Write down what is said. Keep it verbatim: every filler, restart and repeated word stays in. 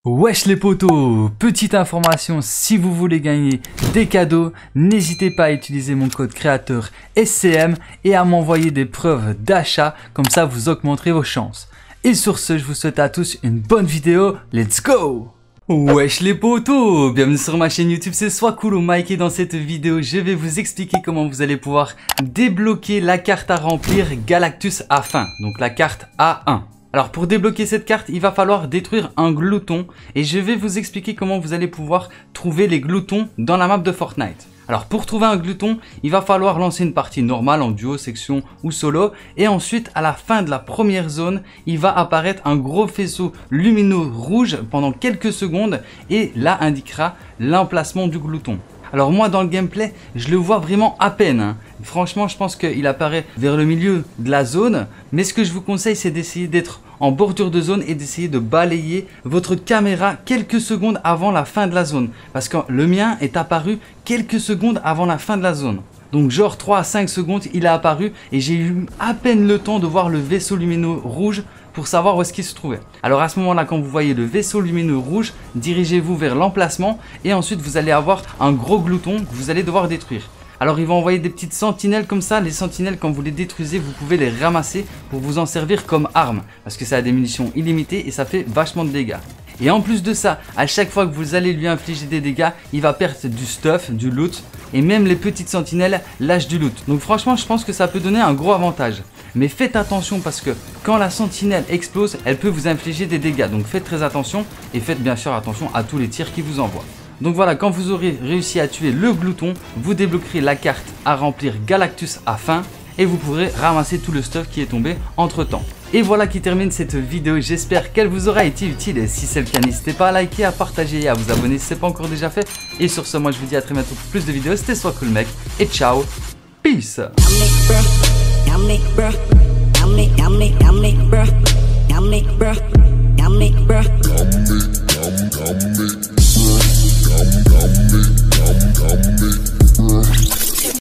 Wesh les potos, petite information, si vous voulez gagner des cadeaux, n'hésitez pas à utiliser mon code créateur S C M et à m'envoyer des preuves d'achat, comme ça vous augmenterez vos chances. Et sur ce, je vous souhaite à tous une bonne vidéo, let's go! Wesh les potos, bienvenue sur ma chaîne YouTube, c'est Swacool ou Mike et dans cette vidéo, je vais vous expliquer comment vous allez pouvoir débloquer la carte à remplir Galactus A fin, donc la carte A un. Alors pour débloquer cette carte, il va falloir détruire un glouton et je vais vous expliquer comment vous allez pouvoir trouver les gloutons dans la map de Fortnite. Alors pour trouver un glouton, il va falloir lancer une partie normale en duo, section ou solo et ensuite à la fin de la première zone, il va apparaître un gros faisceau lumineux rouge pendant quelques secondes et là indiquera l'emplacement du glouton. Alors moi dans le gameplay, je le vois vraiment à peine. Hein. Franchement, je pense qu'il apparaît vers le milieu de la zone. Mais ce que je vous conseille, c'est d'essayer d'être en bordure de zone et d'essayer de balayer votre caméra quelques secondes avant la fin de la zone. Parce que le mien est apparu quelques secondes avant la fin de la zone. Donc genre trois à cinq secondes, il a apparu et j'ai eu à peine le temps de voir le vaisseau lumineux rouge pour savoir où est-ce qu'il se trouvait. Alors à ce moment-là, quand vous voyez le vaisseau lumineux rouge, dirigez-vous vers l'emplacement et ensuite vous allez avoir un gros glouton que vous allez devoir détruire. Alors il va envoyer des petites sentinelles comme ça. Les sentinelles, quand vous les détruisez, vous pouvez les ramasser pour vous en servir comme arme. Parce que ça a des munitions illimitées et ça fait vachement de dégâts. Et en plus de ça, à chaque fois que vous allez lui infliger des dégâts, il va perdre du stuff, du loot. Et même les petites sentinelles lâchent du loot. Donc franchement, je pense que ça peut donner un gros avantage. Mais faites attention parce que quand la sentinelle explose, elle peut vous infliger des dégâts. Donc faites très attention et faites bien sûr attention à tous les tirs qui vous envoient. Donc voilà, quand vous aurez réussi à tuer le glouton, vous débloquerez la carte à remplir Galactus A fin et vous pourrez ramasser tout le stuff qui est tombé entre temps. Et voilà qui termine cette vidéo, j'espère qu'elle vous aura été utile et si c'est le cas, n'hésitez pas à liker, à partager et à vous abonner si ce n'est pas encore déjà fait. Et sur ce, moi je vous dis à très bientôt pour plus de vidéos, c'était Swacool mec et ciao, peace.